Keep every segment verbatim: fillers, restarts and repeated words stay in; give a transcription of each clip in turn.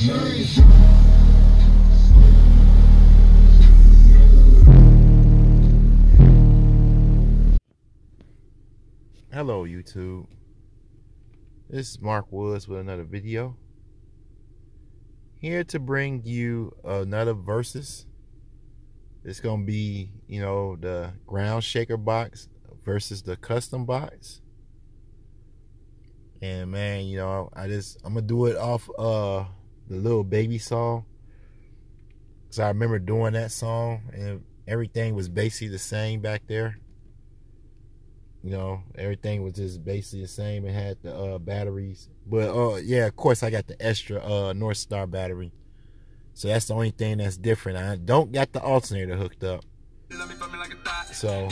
Hello YouTube, this is Mark Woods with another video. Here to bring you another versus. It's gonna be, you know, the ground shaker box versus the custom box. And man, you know, I just I'm gonna do it off uh the Lil Baby song. Cause I remember doing that song and everything was basically the same back there. You know, everything was just basically the same. It had the uh, batteries. But, uh, yeah, of course, I got the extra uh, North Star battery. So that's the only thing that's different. I don't got the alternator hooked up. So,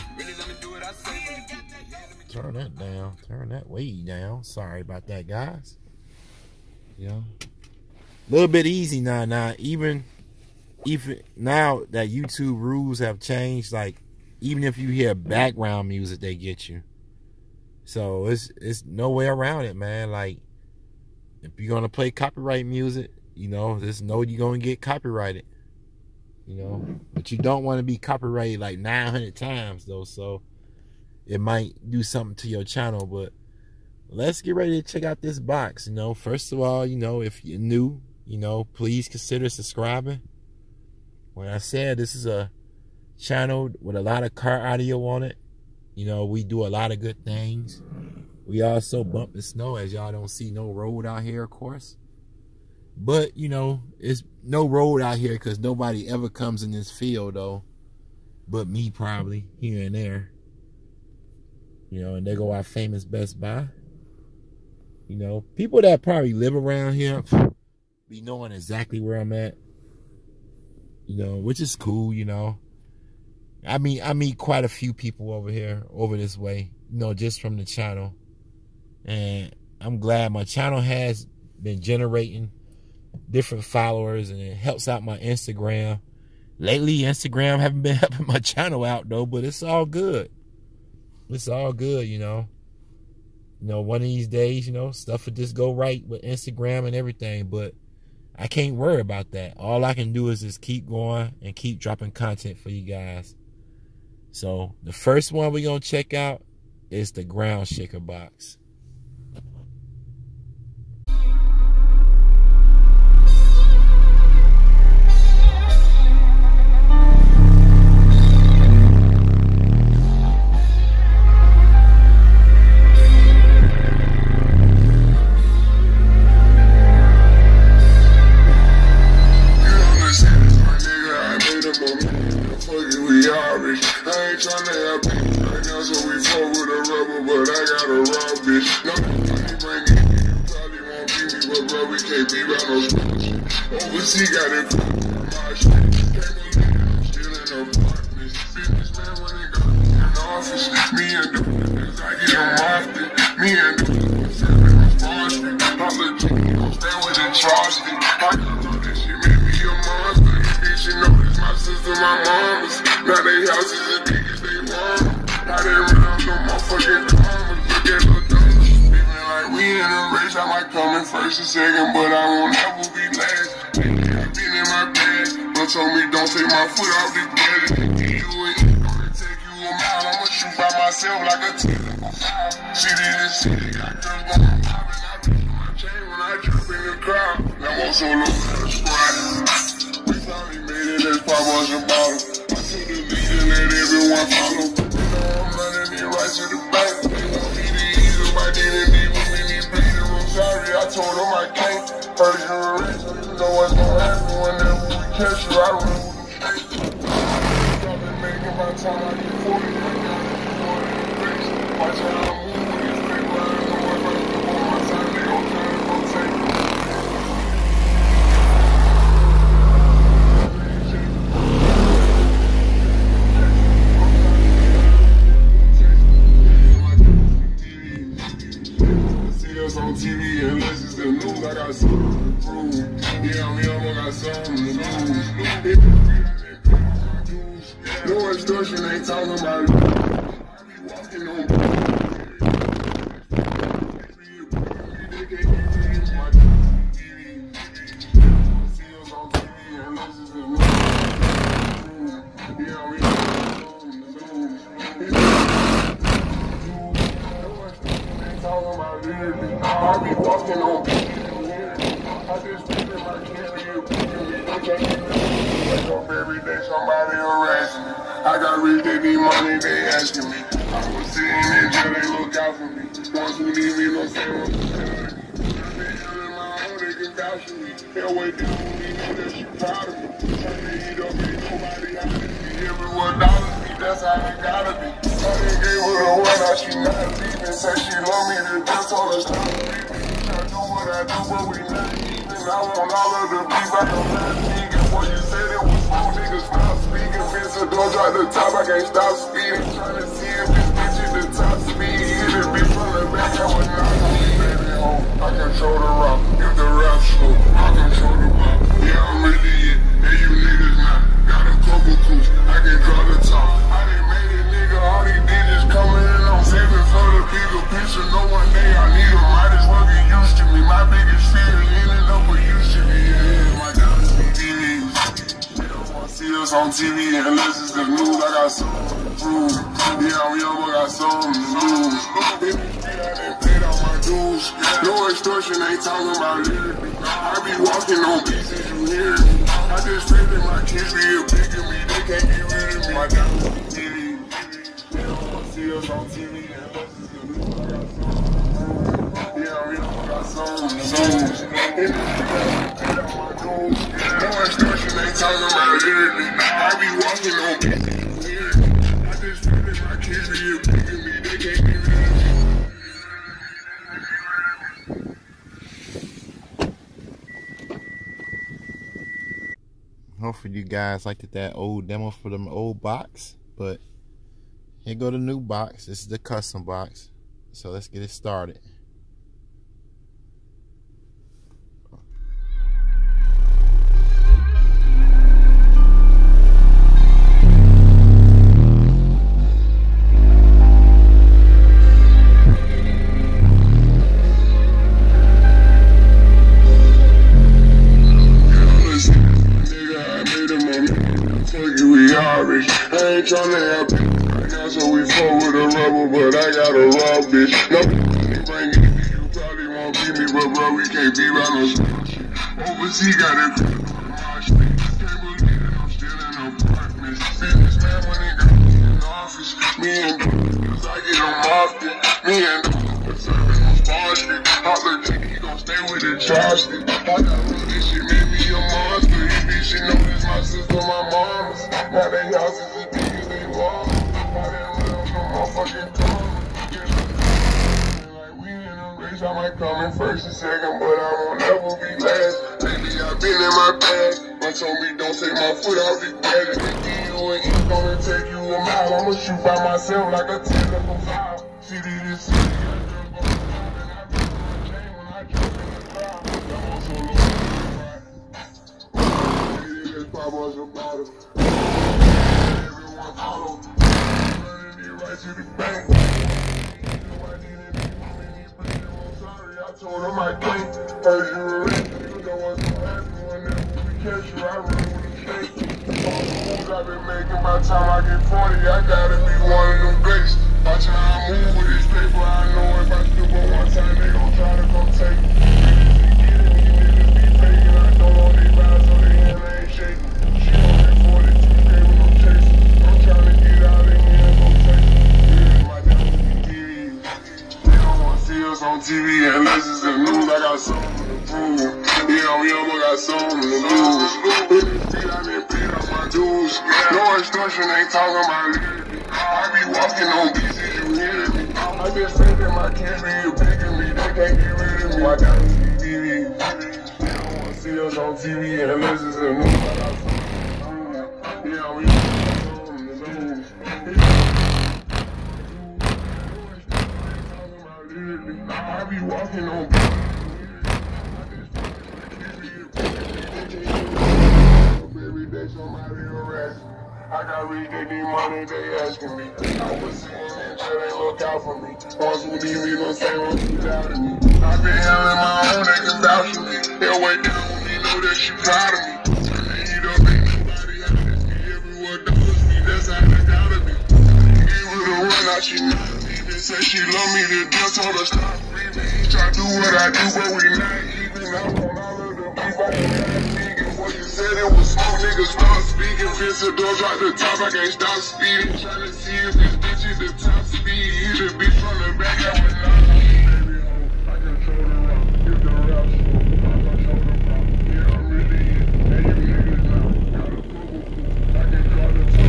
turn that down. Turn that way down. Sorry about that, guys. You know, a little bit easy now. Now, even, even now that YouTube rules have changed, like, even if you hear background music, they get you. So it's it's no way around it, man. Like, if you're gonna play copyright music, you know, just know you're gonna get copyrighted. You know, but you don't want to be copyrighted like nine hundred times though. So it might do something to your channel. But let's get ready to check out this box. You know, first of all, you know, if you're new, you know, please consider subscribing. When I said this is a channel with a lot of car audio on it, you know, we do a lot of good things. We also bump the snow, as y'all don't see no road out here, of course. But, you know, it's no road out here because nobody ever comes in this field, though. But me, probably, here and there. You know, and there go our famous Best Buy. You know, people that probably live around here be knowing exactly where I'm at. You know, which is cool, you know. I mean, I meet quite a few people over here, over this way, you know, just from the channel. And I'm glad my channel has been generating different followers, and it helps out my Instagram. Lately, Instagram haven't been helping my channel out, though, but it's all good. It's all good, you know. You know, one of these days, you know, stuff will just go right with Instagram and everything, but I can't worry about that. All I can do is just keep going and keep dropping content for you guys. So the first one we're going to check out is the ground shaker box. Tryna have beef right now, so we fuck with a rubber, but I got a raw bitch. No, money bring it, you probably won't beat me, but bro, we can't be by no shit. Overseas got it from my shit. Can't believe I'm still in apartments. Businessman when they got me in the office. Me and the niggas, I get them often. Me and the niggas, I get them Boston. I'm legit, I'm staying with the Charleston. I thought that shit made me a monster. Bitch, you know this my sister, my mama's. Now they houses are big as they want. How they round no motherfucking commas. Look at the dumb. Living like we in a race. I might come in first or second, but I won't ever be last. I've been in my bag, but told me don't take my foot off the gas. You ain't gonna take you a mile. I'ma shoot by myself like a ten. City to city, got girls going pop, and I beat my chain when I drop in the crowd. Now I'm solo with a squad. We finally made it as pop on the bottle. Let everyone follow. You know I'm running it right to the bank. They want me to ease up. I didn't leave them in these breathing room. Sorry, I told them I can't. First you're a rich, so you know what's gonna happen whenever we catch you. I run with them straight. I've been making my time. I get forty. I got it. You know it ain't grace. Watch how I move with this paper. I don't know if I can go on my time. They gon' try to rotate. On T V, unless it's the news, I got something to prove. Yeah, I'm young, I got something to lose. No extortion, ain't talking about it. I be walking on. I be walking on beaches, you hear me? I just spend my carrier, picking me, they can't even wake up every day, somebody harassing me. I got rich, they need money, they asking me. I was sitting in jail, they look out for me. Ones who need me, no say what to tell me. I've been handling my own, they can vouch for me. They'll wait down on me, know that she proud of me. Trying to eat up, ain't nobody out of me. Everyone dollars me, that's how it gotta be. I done gave her the word, now she not leaving. Say she love me, the death told her stop leaving. I do what I do, but we not even. I want all of the beef, I don't not speaking. What you said it was wrong, niggas stop speaking. Bitch, so don't drop the top, I can't stop speeding. Trying to see if this bitch is the top speed. Hit it, bitch, from the back, I would not leave. Baby, home, I control the rock. If the rap slow, I control the rock. Yeah, I'm really it, and you niggas not. Got a couple coups, I can draw the top. I done made it, nigga, all these digits coming in. I'm saving for the bigger picture. No one day I need them, might as well get used to me. My biggest fear is ending up with used to me. Yeah, my dogs be T V. They don't want to see us on T V unless it's the news. I got something to prove. Yeah, I'm young, but got something to lose. In the street, I done paid all my dues. No extortion, ain't talking about lyrically. I be walking on pieces, you hear me? I just feel that my kids be a bigger me. They can't get rid of me. My dogs be T V. They don't want to see us on T V unless it's the news. I got something to prove. Yeah, I'm young, but got something to lose. In the street, I done paid all my dues. No extortion, ain't talking about lyrically. I be walking on pieces, you hear me? I just feel that my kids be a bigger me. They can't get rid of me. Hopefully you guys liked it, that old demo for them old box. But here go the new box. This is the custom box. So let's get it started. I ain't tryna have peace right now, so we fuck with a rubber, but I got a raw bitch. Nothing bring it, you probably won't beat me, but bro, we can't be by no small shit. Overseas got it on my street. Can't believe that I'm still in apartments. Businessman when he got me in the office. Me and cause I get them often. Me and the serving on Star Street. Holler chick, he gon' stay with the chopstick. I got real this shit, made me a monster. He bitch, she know this my sister, my mama's. Now they houses is big as they walls. Now they don't live no motherfucking tongue. Like we in a race, I might come in first and second, but I won't ever be last. Lately I've been in my bag. One told me don't take my foot off the gas. They give you an inch, gonna take you a mile. I'ma shoot by myself like a ten level five. City to city, I jump on the top and I beat my chain when I jump in the crowd. I'm on solo ride. Let's pop us a bottle. Everyone follow. Running it right to the bank. I told him I can't. Heard you were rich, you know what's gonna happen whenever we catch you. I run with the state. All the moves I've been making, by the time I get forty, I gotta be one of them greats. Watch how I move with this paper, I know if I still go one time, they gon' try to come take it. Niggas be getting me, niggas be faking. I don't want they vibes, so they hand ain't shaking. She only forty-two, came with no chasing. I'm trying to get out of here and go take it. Yeah, my down T V. They don't wanna see us on T V unless it's the news. I got something to prove. Yeah, I'm young, but got something to lose. In the street, I done paid off my dues. No extortion, ain't talking about lyrically. I be walking on pieces, you hear me? I just say that my kids be a bigger me. They can't get rid of me. My down T V. They don't wanna see us on T V unless it's the news. I got something to prove. Yeah, I'm young, but got something to lose. I be walking on every day somebody harassing me. I got rich, they need money, they asking me. I was sitting in jail, they look out for me. Ones who need me gon' say what you doubted me. I been handling my own, they can vouch for me. They'll wait down on me, know that she proud of me. Turn the heat up, ain't nobody out this me. Everyone knows me, that's how they gotta be. Gave her the run, now she not leaving. said she love me to death, told her stop breathing. He try to do what I do, but we not even. I'm on all of the beef, I ain't speaking. What you said it was smoke, niggas stop speaking. Vince the door drop the top, I can't stop speeding. Tryna see if this bitch is the top speed. Hit the bitch from the back, I would not speed. Baby ho, I control the rock, hit the rap show. I control the rock, yeah, I'm really in. And you niggas now, got a bubble pool. I can draw the top.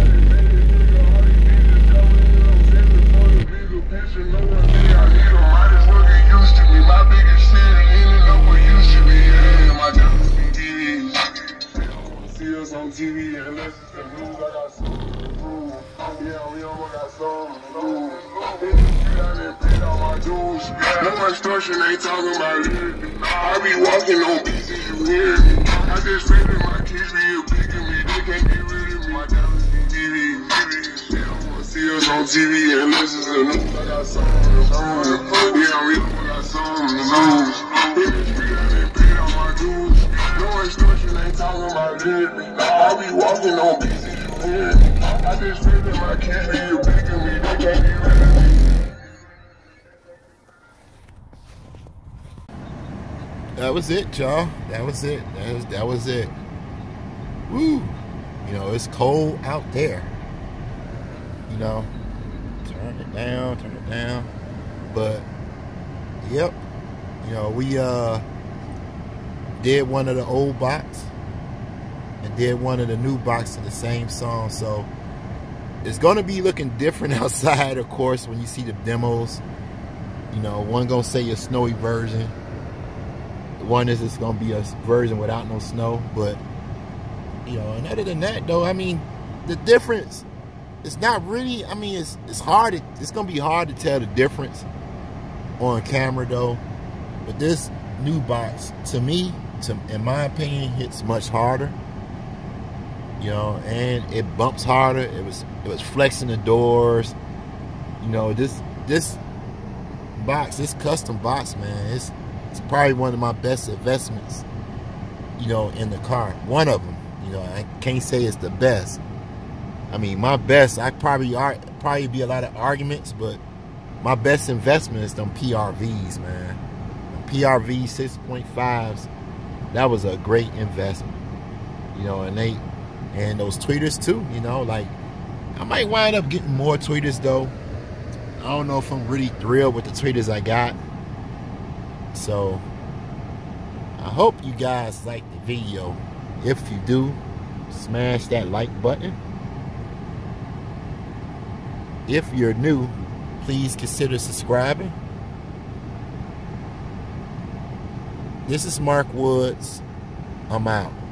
Picture, no one me, I need them, might as well get used to me. My biggest city, ending up where you should be. Yeah, my diamonds be T Vs. They don't wanna see us on T V unless it's the news. I got something to prove. Yeah, we almost got something to lose. In the street, I done paid all my dues. No instruction, ain't talking about lyrics. I be walking on pieces, you hear me. I just pray that my kids be a picking me. They can't get rid of me. My diamonds be T Vs. They don't wanna see us on T V unless it's the news. I got something to prove. Yeah, we almost got something to lose. In the street, I done paid all my dues. No instruction, ain't talking about lyrics. I be walking on pieces, you hear me. I just pray that my kids be a picking me. They can't get rid of me. That was it, y'all. That was it. That was, that was it. Woo. You know, it's cold out there. You know, turn it down, turn it down. But, yep. You know, we uh did one of the old box and did one of the new box of the same song. So, it's going to be looking different outside, of course, when you see the demos. You know, one going to say a snowy version. One is it's gonna be a version without no snow, but you know, and other than that though, I mean, the difference, it's not really, I mean, it's it's hard to, it's gonna be hard to tell the difference on camera though. But this new box, to me, to in my opinion, hits much harder. You know, and it bumps harder. It was it was flexing the doors. You know, this this box, this custom box, man, it's It's probably one of my best investments, you know, in the car. One of them, you know, I can't say it's the best. I mean, my best, I probably are probably be a lot of arguments, but my best investment is them P R Vs, man. P R V six point fives, that was a great investment, you know, and they, and those tweeters too, you know, like, I might wind up getting more tweeters though. I don't know if I'm really thrilled with the tweeters I got. So, I hope you guys like the video. If you do, smash that like button. If you're new, please consider subscribing. This is Mark Woods. I'm out.